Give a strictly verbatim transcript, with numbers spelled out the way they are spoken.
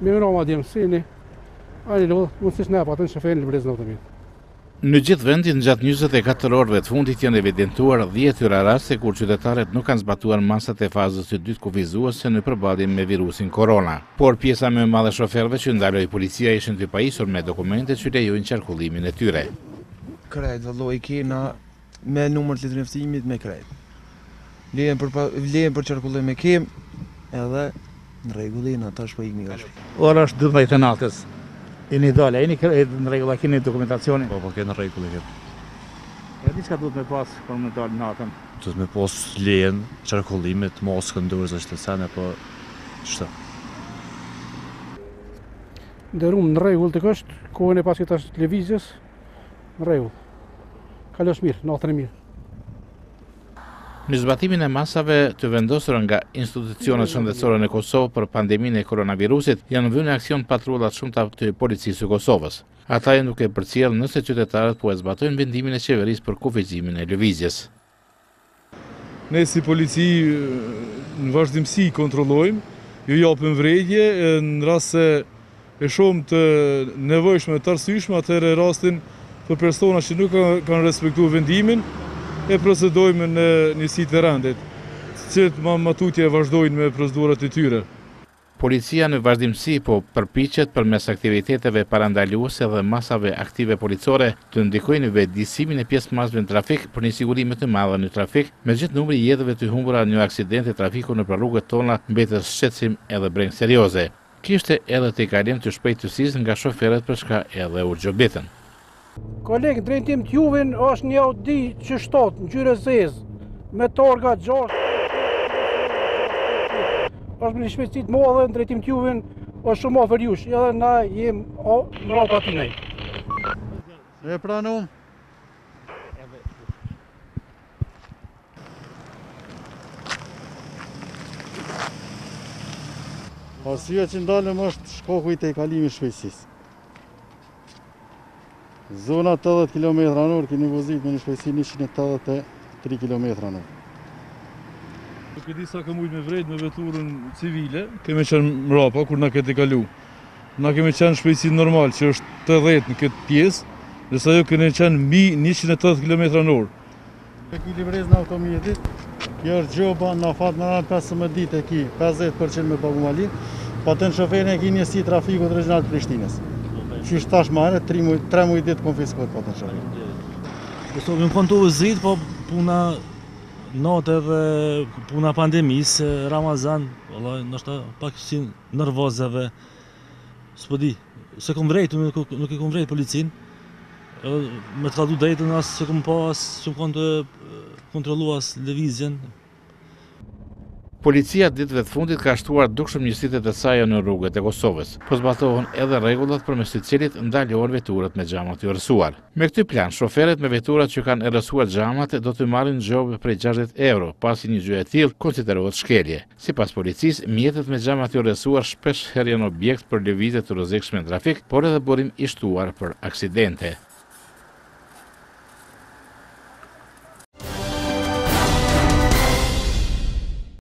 me roma di mësini, ai lo, mund të snap atë shoferin e brezën automobil. Në gjithë vendin, gjatë njëzet e katër orëve të fundit janë evidentuar dhjetë tyra raste kur qytetarët nuk kanë zbatuar masat e fazës së dytë kufizuese në përballje me virusin korona. Por pjesa më e madhe e shoferëve që ndaloi policia ishin të pajisur me dokumente që lejojnë qarkullimin e tyre. Krejt vëllai kena me numër të letërnjoftimit me krejt. Lejen për lejen për qarkullim me kem edhe në rregullin ata shpojikni nga shtëpi. Ora është dhjetë e natës. Jeni dole, jeni në rregull, keni dokumentacionin? Po, po, keni në rregull e kemi. E di çka duhet me pas për me dalë natën? Duhet me pas lejen, qarkullimit, maskën, dorëza, shtesane, po ç'të. Nderum në rregull të kështë, kohën e pasit tash lëvizjes, në rregull. Kalosh mirë, natën e mirë. Në zbatimin e masave të vendosura nga institucionet shëndetësore në Kosovë për pandeminë e koronavirusit, janë vënë në aksion patrullat shumëta të policisë së Kosovës. Ata janë duke përcjellë nëse qytetarët po e zbatojnë vendimin e qeverisë për kufizimin e lëvizjes. Ne si polici në vazhdimsi kontrollojmë, ju japim vredje në rast se e shohim të nevojshme të arsyeshme, atëherë rastin për persona që nuk kanë respektuar vendimin, e procedojmë në njësi të rëndit, që ma matutje vazhdojnë me procedurat e tyre. Policia në vazhdimsi po përpiqet përmes aktiviteteve parandaluese dhe masave aktive policore të ndikojnë në vetëdijsimin e pjesëmarrësve në trafik për një siguri më të madhe në trafik, megjithë numri i jetëve të humbura në aksidente trafiku nëpër rrugët tona mbetet shqetësim edhe breng serioze. Kishte edhe të kalim të shpejtësisë nga shoferët për shka edhe u gjobitën. Kolegë, drejtim t'juvin është një Audi që shtatë, në gjyre zezë, me targa gjashtë. është me një shpejtësi të madhe, në drejtim t'juvin është shumë afër jush, edhe na jem në rrapa aty nej. E pranum. Arsyeja që ndalëm është shkoku i te kalimi shpejtësisë. Zona tetëdhjetë kilometra në orë keni vozit me një shpejtësi njëqind e tetëdhjetë e tre kilometra në orë. Nuk e di sa ka mujt me vrejt me veturën civile, kemi qenë mrapa kur na këtë kalu. Na kemi qenë shpejtësi normal që është tetëdhjetë në këtë pjesë, ndërsa jo kemi qenë mbi njëqind e tetëdhjetë kilometra në orë. Ekuilibrez në automjetit, kjo është gjoba në fat në anë pesëmbëdhjetë ditë e ki pesëdhjetë përqind me pagu malin, pa të në shoferin e ki njësi trafikut regional të Prishtinës. Që është tash mare, tre muj ditë konfiskot pa të shoferin. Këso më kontu zrit, po puna natë dhe puna pandemisë, Ramazan, nështë pak si nervozave, s'po di, se kom vrejt, nuk e kom vrejt policin, me të kaldu drejtën asë se kom pas, që më konë të kontroluas lëvizjen. Policia ditëve të fundit ka shtuar dukshëm njësitë të saj në rrugët e Kosovës, po zbatohen edhe rregullat përmes të cilit ndalohen veturat me xhamat të errësuar. Me këtë plan, shoferët me veturat që kanë errësuar xhamat do të marrin xhobe prej gjashtëdhjetë euro, pasi një gjë e tillë konsiderohet shkelje. Sipas policisë, mjetet me xhamat të errësuar shpesh herë janë objekt për lëvizje të rrezikshme në trafik, por edhe burim i shtuar për aksidente.